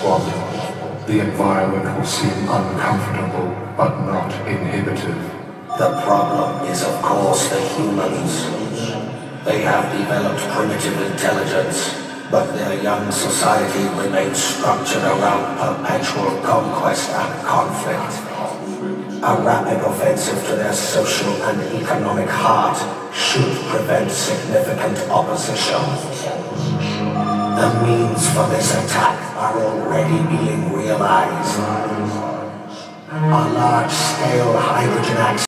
swamp, the environment will seem uncomfortable but not inhibitive. The problem is, of course, the humans. They have developed primitive intelligence, but their young society remains structured around perpetual conquest and conflict. A rapid offensive to their social and economic heart should prevent significant opposition. The means for this attack are already being realized. A large-scale hydrogen